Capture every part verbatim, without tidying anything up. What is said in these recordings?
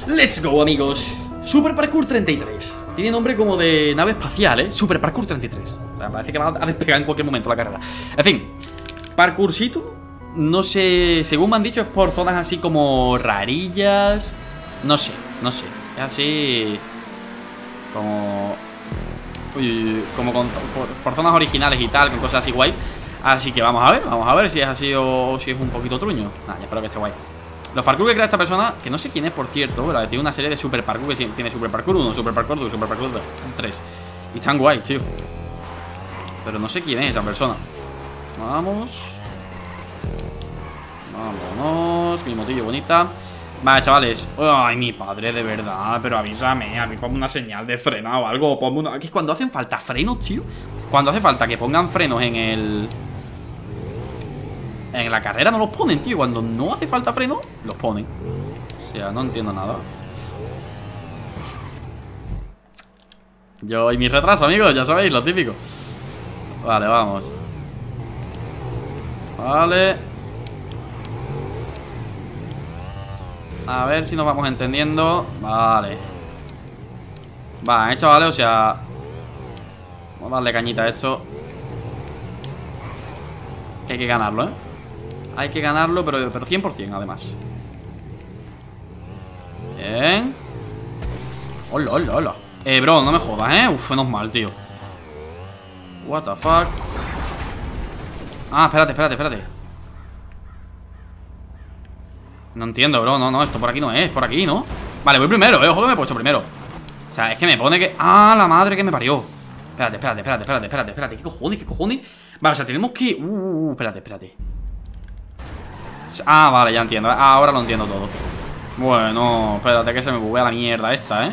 Let's go, amigos. Super Parkour treinta y tres. Tiene nombre como de nave espacial, ¿eh? Super Parkour treinta y tres. O sea, parece que va a despegar en cualquier momento la carrera. En fin, parkourcito. No sé, según me han dicho es por zonas así como rarillas. No sé, no sé. Es así como... Uy, uy, uy, como con, por, por zonas originales y tal, con cosas así guays. Así que vamos a ver, vamos a ver si es así o, o si es un poquito truño. Nah, ya espero que esté guay. Los parkour que crea esta persona, que no sé quién es, por cierto, ¿verdad? Tiene una serie de super parkour que tiene super parkour uno, super parkour dos, super parkour tres. Y están guay, tío. Pero no sé quién es esa persona. Vamos. Vámonos. Mi motillo bonita. Vale, chavales. Ay, mi padre, de verdad. Pero avísame, a mí ponme una señal de freno o algo. Ponme una... Que es cuando hacen falta frenos, tío. Cuando hace falta que pongan frenos en el... En la carrera no los ponen, tío. Cuando no hace falta freno, los ponen. O sea, no entiendo nada. Yo y mi retraso, amigos, ya sabéis, lo típico. Vale, vamos. Vale. A ver si nos vamos entendiendo. Vale. Vale, chavales, o sea... Vamos a darle cañita a esto. Que hay que ganarlo, ¿eh? Hay que ganarlo, pero, pero cien por cien además. Bien. Hola, hola, hola. Eh, bro, no me jodas, ¿eh? Uf, menos mal, tío. What the fuck. Ah, espérate, espérate, espérate. No entiendo, bro, no, no, esto por aquí no es, por aquí, ¿no? Vale, voy primero, eh, ojo que me he puesto primero. O sea, es que me pone que... Ah, la madre que me parió. Espérate, espérate, espérate, espérate, espérate, espérate. ¿Qué cojones, qué cojones? Vale, o sea, tenemos que... Uh, uh, uh, espérate, espérate. Ah, vale, ya entiendo. Ahora lo entiendo todo. Bueno, espérate que se me buguea la mierda esta, ¿eh?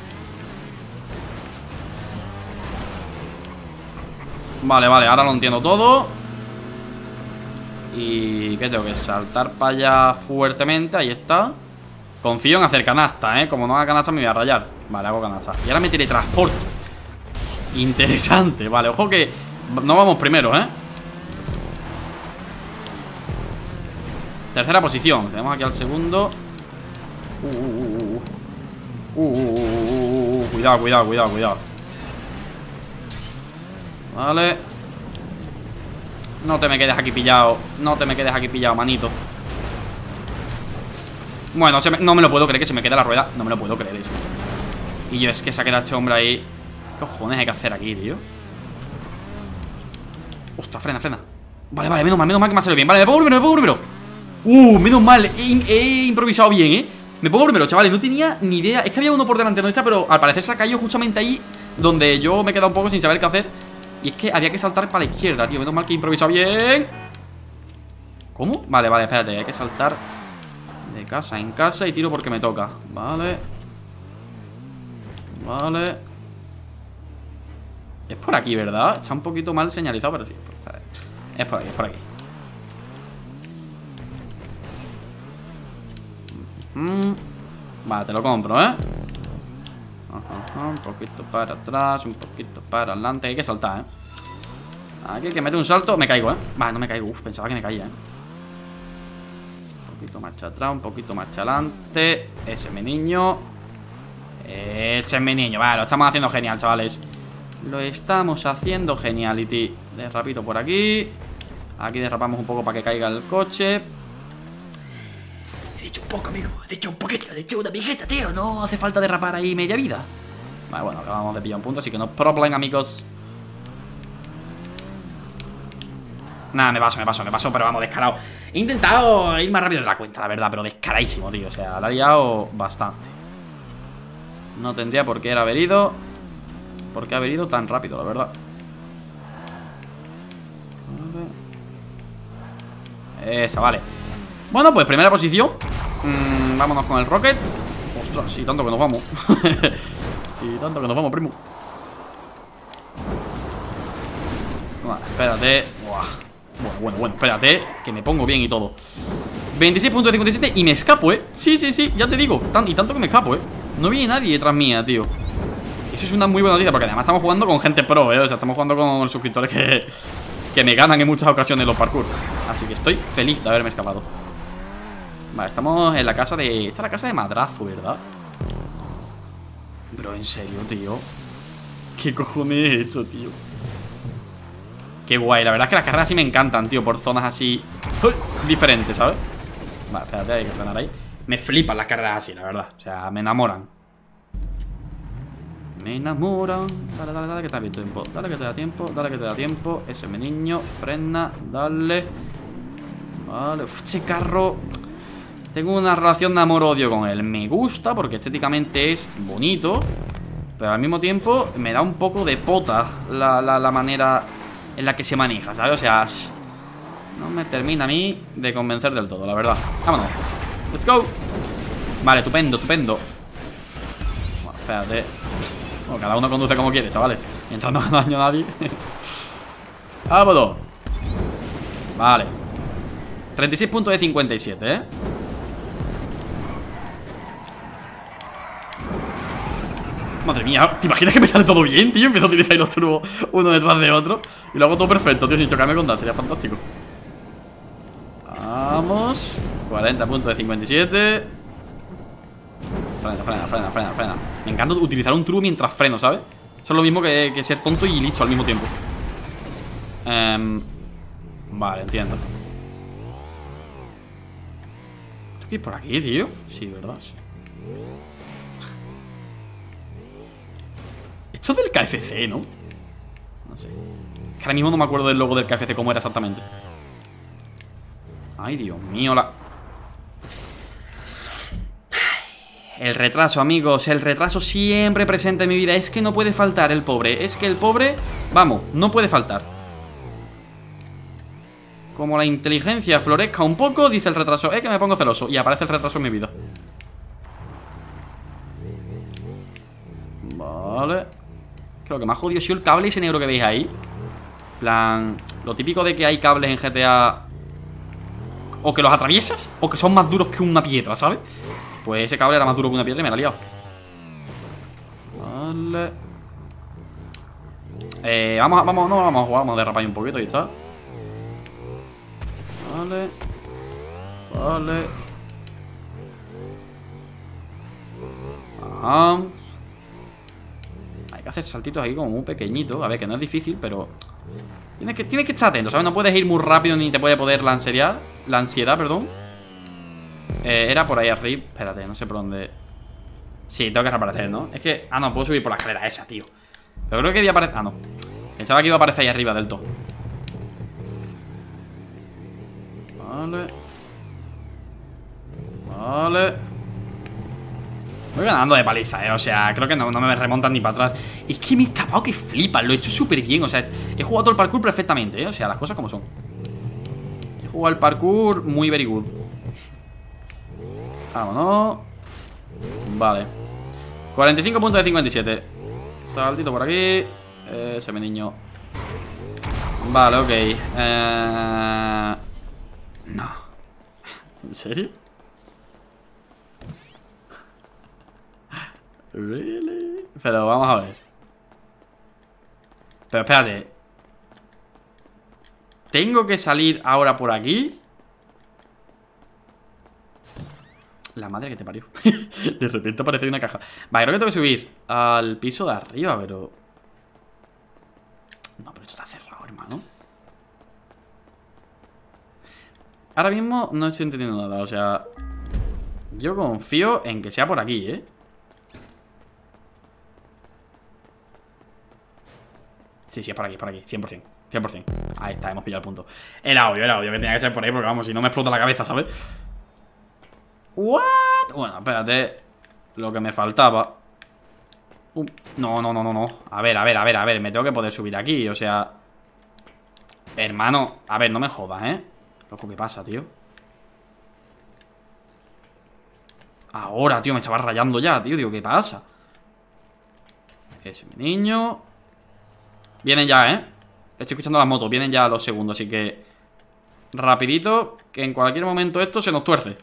Vale, vale, ahora lo entiendo todo. Y... ¿qué tengo que saltar para allá fuertemente? Ahí está. Confío en hacer canasta, ¿eh? Como no haga canasta me voy a rayar. Vale, hago canasta. Y ahora me teletransporto. Interesante, vale, ojo que no vamos primero, ¿eh? Tercera posición, tenemos aquí al segundo. Uh, uh, uh, uh, uh, uh, uh, uh, uh. Cuidado, cuidado, cuidado, cuidado. Vale. No te me quedes aquí pillado. No te me quedes aquí pillado, manito. Bueno, se me, no me lo puedo creer que se me quede la rueda. No me lo puedo creer eso. Y yo es que se ha quedado este hombre ahí. ¿Qué cojones hay que hacer aquí, tío? Ostras, frena, frena. Vale, vale, menos mal, menos mal que me ha salido bien. Vale, me pongo primero, me pongo primero. Uh, menos mal, he, he improvisado bien, ¿eh? Me pongo primero, chavales, no tenía ni idea. Es que había uno por delante nuestra, pero al parecer se ha caído justamente ahí donde yo me he quedado un poco sin saber qué hacer. Y es que había que saltar para la izquierda, tío. Menos mal que he improvisado bien. ¿Cómo? Vale, vale, espérate, hay que saltar de casa en casa y tiro porque me toca. Vale. Vale. Es por aquí, ¿verdad? Está un poquito mal señalizado, pero sí. Es por aquí, es por aquí. Mm. Vale, te lo compro, ¿eh? Ajá, un poquito para atrás, un poquito para adelante. Hay que saltar, ¿eh? Aquí hay que meter un salto. Me caigo, ¿eh? Vale, no me caigo. Uf, pensaba que me caía, ¿eh? Un poquito marcha atrás, un poquito marcha adelante. Ese es mi niño. Ese es mi niño. Vale, lo estamos haciendo genial, chavales. Lo estamos haciendo geniality. Derrapito por aquí. Aquí derrapamos un poco para que caiga el coche. He dicho un poco, amigo. He dicho un poquito. He dicho una mijeta, tío. No hace falta derrapar ahí media vida. Vale, bueno, acabamos de pillar un punto, así que no problem, amigos. Nada, me paso, me paso, me paso, pero vamos, descarado. He intentado ir más rápido de la cuenta, la verdad, pero descaradísimo, tío. O sea, la he liado bastante. No tendría por qué haber ido. ¿Por qué haber ido tan rápido, la verdad? Esa, vale. Bueno, pues primera posición. mm, Vámonos con el rocket. Ostras, sí, tanto que nos vamos. Sí, tanto que nos vamos, primo. Vale, espérate. Buah. Bueno, bueno, bueno, espérate, que me pongo bien y todo. veintiséis punto cincuenta y siete y me escapo, ¿eh? Sí, sí, sí, ya te digo. Tan, y tanto que me escapo, ¿eh? No viene nadie detrás mía, tío. Eso es una muy buena noticia, porque además estamos jugando con gente pro, ¿eh? O sea, estamos jugando con suscriptores que, que me ganan en muchas ocasiones los parkour. Así que estoy feliz de haberme escapado. Vale, estamos en la casa de... Esta es la casa de Madrazo, ¿verdad? Bro, en serio, tío. ¿Qué cojones he hecho, tío? Qué guay, la verdad es que las carreras sí me encantan, tío. Por zonas así diferentes, ¿sabes? Vale, espérate, hay que frenar ahí. Me flipan las carreras así, la verdad. O sea, me enamoran. Me enamoran. Dale, dale, dale, que te da tiempo. Dale, que te da tiempo. Dale, que te da tiempo. Ese mi niño. Frena. Dale. Vale. Uf, este carro. Tengo una relación de amor-odio con él. Me gusta porque estéticamente es bonito. Pero al mismo tiempo me da un poco de pota la, la, la manera en la que se maneja, ¿sabes? O sea, no me termina a mí de convencer del todo, la verdad. Vámonos. Let's go. Vale, estupendo, estupendo. Bueno, espérate. Bueno, cada uno conduce como quiere, chavales. Mientras no haga daño a nadie. Vámonos. Vale. treinta y seis puntos de cincuenta y siete, ¿eh? Madre mía, ¿te imaginas que me sale todo bien, tío? Empiezo a utilizar los turbos uno detrás de otro y lo hago todo perfecto, tío, sin chocarme con nada. Sería fantástico. Vamos. cuarenta puntos de cincuenta y siete. Frena, frena, frena, frena, frena. Me encanta utilizar un turbo mientras freno, ¿sabes? Eso es lo mismo que, que ser tonto y listo al mismo tiempo. um, Vale, entiendo. ¿Tengo que ir por aquí, tío? Sí, ¿verdad? Sí. Esto es del K F C, ¿no? No sé. Que ahora mismo no me acuerdo del logo del K F C cómo era exactamente. Ay, Dios mío, la... El retraso, amigos. El retraso siempre presente en mi vida. Es que no puede faltar el pobre. Es que el pobre, vamos, no puede faltar. Como la inteligencia florezca un poco, dice el retraso, eh, que me pongo celoso. Y aparece el retraso en mi vida. Vale. Creo que me ha jodido si el cable ese negro que veis ahí. Plan, lo típico de que hay cables en G T A o que los atraviesas o que son más duros que una piedra, ¿sabes? Pues ese cable era más duro que una piedra y me la ha liado. Vale. Eh, vamos a, vamos, no, vamos a jugar, vamos a derrapar un poquito y está. Vale. Vale. Ajá. Hay que hacer saltitos aquí como muy pequeñitos. A ver, que no es difícil, pero tienes que, tienes que estar atento, ¿sabes? No puedes ir muy rápido ni te puede poder la ansiedad. La ansiedad, perdón. eh, Era por ahí arriba. Espérate, no sé por dónde. Sí, tengo que reaparecer, ¿no? Es que... Ah, no, puedo subir por la escalera esa, tío. Pero creo que iba a aparecer... Ah, no. Pensaba que iba a aparecer ahí arriba del todo. Vale. Vale. Voy ganando de paliza, eh, o sea, creo que no, no me remontan ni para atrás. Es que me he escapado que flipan, lo he hecho súper bien. O sea, he jugado todo el parkour perfectamente, eh, o sea, las cosas como son. He jugado el parkour muy very good. Vámonos. Vale. cuarenta y cinco puntos de cincuenta y siete. Saltito por aquí. Ese mi niño. Vale, ok. eh... No. ¿En serio? Really? Pero vamos a ver. Pero espérate. ¿Tengo que salir ahora por aquí? La madre que te parió. De repente aparece una caja. Vale, creo que tengo que subir al piso de arriba, pero... No, pero esto está cerrado, hermano. Ahora mismo no estoy entendiendo nada, o sea... Yo confío en que sea por aquí, ¿eh? Sí, sí, es por aquí, es por aquí, cien por cien, cien por cien. Ahí está, hemos pillado el punto. Era obvio, era obvio que tenía que ser por ahí, porque vamos, si no me explota la cabeza, ¿sabes? ¿What? Bueno, espérate. Lo que me faltaba. uh, No, no, no, no, no. A ver, a ver, a ver, a ver, me tengo que poder subir aquí, o sea... Hermano, a ver, no me jodas, ¿eh? Loco, ¿qué pasa, tío? Ahora, tío, me estaba rayando ya, tío, digo, ¿qué pasa? Ese mi niño. Vienen ya, ¿eh? Estoy escuchando las motos, vienen ya los segundos, así que... Rapidito, que en cualquier momento esto se nos tuerce.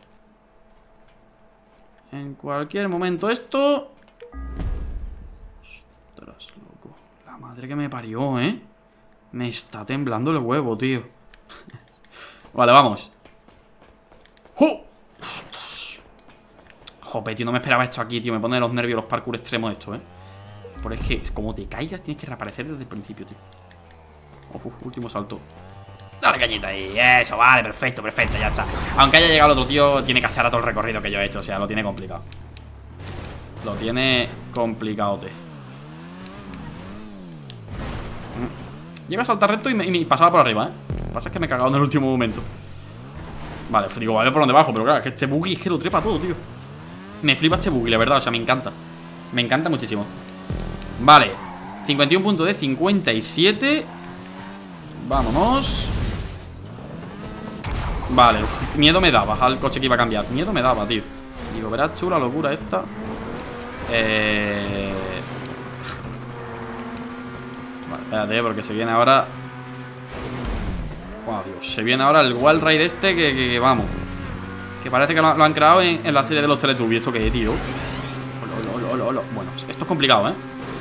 En cualquier momento esto... Ostras, loco. La madre que me parió, ¿eh? Me está temblando el huevo, tío. Vale, vamos. ¡Oh! Jope, tío, no me esperaba esto aquí, tío. Me pone de los nervios los parkour extremos estos, eh. Por es que, como te caigas, tienes que reaparecer desde el principio, tío. Oh, uf, último salto. Dale cañita ahí, eso, vale, perfecto, perfecto, ya está. Aunque haya llegado el otro tío, tiene que hacer a todo el recorrido que yo he hecho. O sea, lo tiene complicado. Lo tiene complicadote. Llega a saltar recto y me, y me pasaba por arriba, eh. Lo que pasa es que me he cagado en el último momento. Vale, digo, vale por donde bajo. Pero claro, es que este buggy es que lo trepa todo, tío. Me flipa este buggy, la verdad, o sea, me encanta. Me encanta muchísimo. Vale, cincuenta y uno puntos de cincuenta y siete. Vámonos. Vale, miedo me daba al coche que iba a cambiar. Miedo me daba, tío. Digo, verás chula locura esta. Eh... Vale, espérate, porque se viene ahora. Oh, Dios, se viene ahora el Wild Ride este que, que, que vamos. Que parece que lo, lo han creado en, en la serie de los Teletubbies. ¿Esto qué, tío? Olo, olo, olo, olo. Bueno, esto es complicado, ¿eh?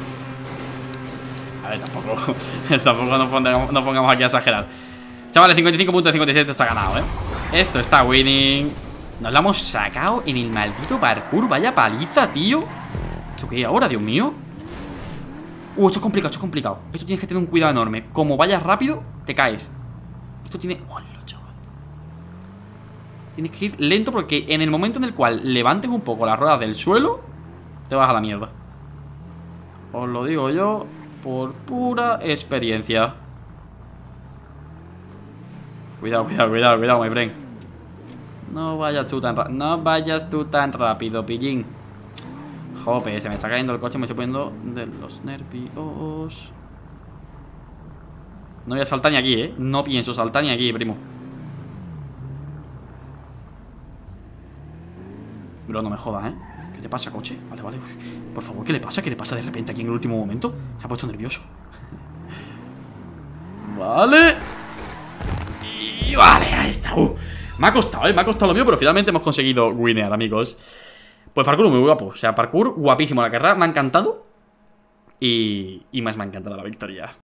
A ver, tampoco Tampoco nos pongamos, nos pongamos aquí a exagerar. Chavales, cincuenta y cinco puntos de cincuenta y siete. Esto está ganado, ¿eh? Esto está winning. Nos lo hemos sacado en el maldito parkour. Vaya paliza, tío. ¿Esto qué ahora, Dios mío? Uh, esto es complicado, esto es complicado. Esto tienes que tener un cuidado enorme. Como vayas rápido, te caes. Esto tiene... ¡Hola, chaval! Tienes que ir lento porque en el momento en el cual levantes un poco las ruedas del suelo, te vas a la mierda. Os lo digo yo por pura experiencia. Cuidado, cuidado, cuidado, cuidado, my friend. No vayas tú tan rápido. No vayas tú tan rápido, pillín. Jope, se me está cayendo el coche. Me estoy poniendo de los nervios. No voy a saltar ni aquí, eh. No pienso saltar ni aquí, primo. Bro, no me jodas, eh. ¿Qué te pasa, coche? Vale, vale. Uf. Por favor, ¿qué le pasa? ¿Qué le pasa de repente aquí en el último momento? Se ha puesto nervioso. Vale. Y vale, ahí está. Uh. Me ha costado, eh. Me ha costado lo mío, pero finalmente hemos conseguido winnear, amigos. Pues parkour muy guapo. O sea, parkour guapísimo. La carrera me ha encantado. Y, y más me ha encantado la victoria.